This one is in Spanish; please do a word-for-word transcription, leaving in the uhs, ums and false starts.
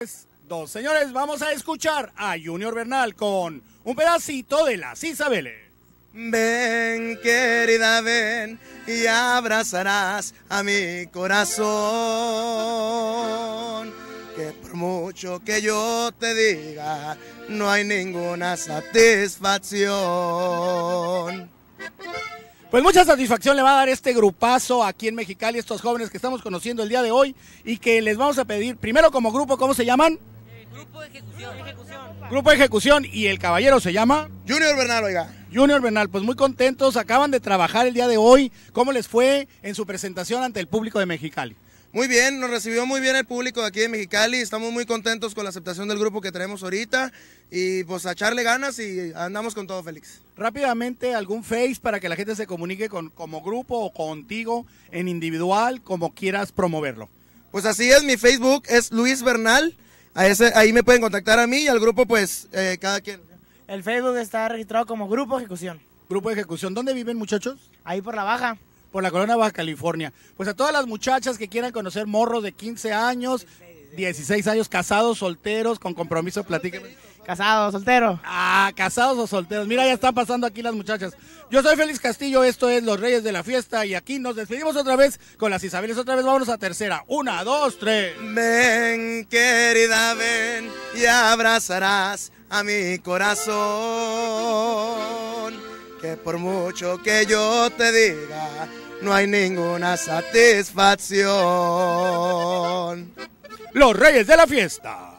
Dos señores, vamos a escuchar a Junior Bernal con un pedacito de Las Isabeles. Ven, querida, ven y abrazarás a mi corazón, que por mucho que yo te diga, no hay ninguna satisfacción. Pues mucha satisfacción le va a dar este grupazo aquí en Mexicali, estos jóvenes que estamos conociendo el día de hoy y que les vamos a pedir, primero como grupo, ¿cómo se llaman? Eh, grupo de ejecución. ejecución. Grupo de ejecución, y el caballero se llama Junior Bernal, oiga. Junior Bernal, pues muy contentos, acaban de trabajar el día de hoy. ¿Cómo les fue en su presentación ante el público de Mexicali? Muy bien, nos recibió muy bien el público de aquí de Mexicali, estamos muy contentos con la aceptación del grupo que tenemos ahorita y pues a echarle ganas y andamos con todo, Félix. Rápidamente, algún Face para que la gente se comunique con, como grupo o contigo en individual, como quieras promoverlo. Pues así es, mi Facebook es Luis Bernal, a ese, ahí me pueden contactar a mí y al grupo pues eh, cada quien. El Facebook está registrado como Grupo Ejecución. Grupo de ejecución, ¿dónde viven, muchachos? Ahí por la Baja. Por la colonia Baja California. Pues a todas las muchachas que quieran conocer morros de quince años, dieciséis años, casados, solteros, con compromiso, platíquenme. Casado, soltero. Ah, casados o solteros. Mira, ya están pasando aquí las muchachas. Yo soy Félix Castillo, esto es Los Reyes de la Fiesta y aquí nos despedimos otra vez con Las Isabeles. Otra vez vámonos a tercera. Una, dos, tres. Ven, querida, ven y abrazarás a mi corazón, que por mucho que yo te diga, no hay ninguna satisfacción. Los Reyes de la Fiesta.